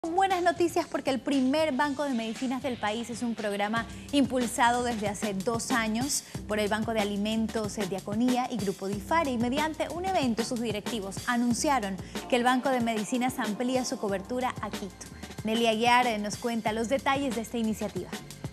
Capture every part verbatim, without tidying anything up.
Buenas noticias porque el primer banco de medicinas del país es un programa impulsado desde hace dos años por el Banco de Alimentos Diaconía y Grupo Difare, y mediante un evento sus directivos anunciaron que el Banco de Medicinas amplía su cobertura a Quito. Nelly Aguiar nos cuenta los detalles de esta iniciativa.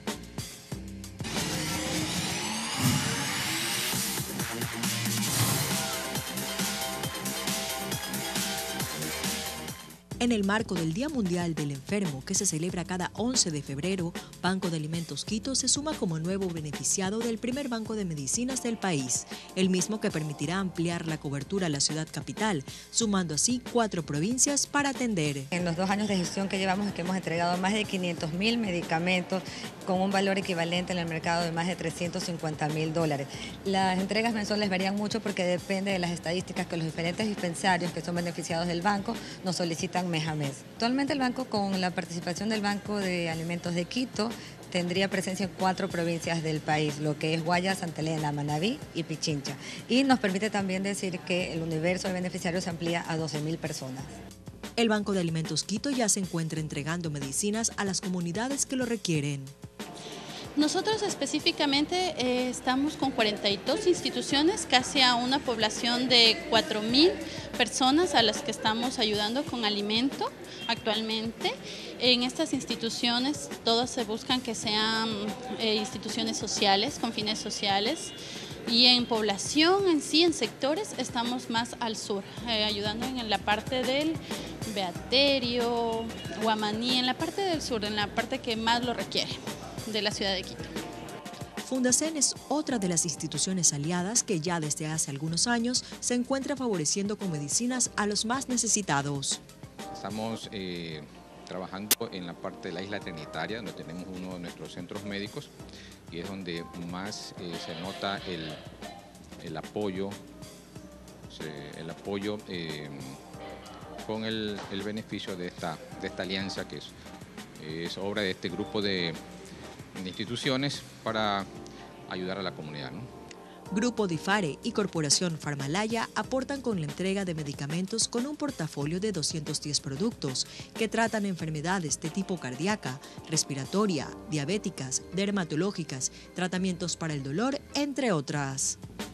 En el marco del Día Mundial del Enfermo, que se celebra cada once de febrero, Banco de Alimentos Quito se suma como nuevo beneficiado del primer banco de medicinas del país, el mismo que permitirá ampliar la cobertura a la ciudad capital, sumando así cuatro provincias para atender. En los dos años de gestión que llevamos, que hemos entregado más de quinientos mil medicamentos con un valor equivalente en el mercado de más de trescientos cincuenta mil dólares. Las entregas mensuales varían mucho porque depende de las estadísticas que los diferentes dispensarios que son beneficiados del banco nos solicitan mes a mes. Actualmente el banco, con la participación del Banco de Alimentos de Quito, tendría presencia en cuatro provincias del país, lo que es Guayas, Santa Elena, Manabí y Pichincha. Y nos permite también decir que el universo de beneficiarios se amplía a doce mil personas. El Banco de Alimentos Quito ya se encuentra entregando medicinas a las comunidades que lo requieren. Nosotros específicamente eh, estamos con cuarenta y dos instituciones, casi a una población de cuatro mil personas a las que estamos ayudando con alimento actualmente. En estas instituciones todas se buscan que sean eh, instituciones sociales, con fines sociales, y en población en sí, en sectores, estamos más al sur, eh, ayudando en la parte del Beaterio, Guamaní, en la parte del sur, en la parte que más lo requiere de la ciudad de Quito. Fundacen es otra de las instituciones aliadas que ya desde hace algunos años se encuentra favoreciendo con medicinas a los más necesitados. Estamos eh, trabajando en la parte de la isla Trinitaria, donde tenemos uno de nuestros centros médicos, y es donde más eh, se nota el, el apoyo, se, el apoyo eh, con el, el beneficio de esta, de esta alianza, que es, es obra de este grupo de de instituciones para ayudar a la comunidad, ¿no? Grupo Difare y Corporación Farmalaya aportan con la entrega de medicamentos con un portafolio de doscientos diez productos que tratan enfermedades de tipo cardíaca, respiratoria, diabéticas, dermatológicas, tratamientos para el dolor, entre otras.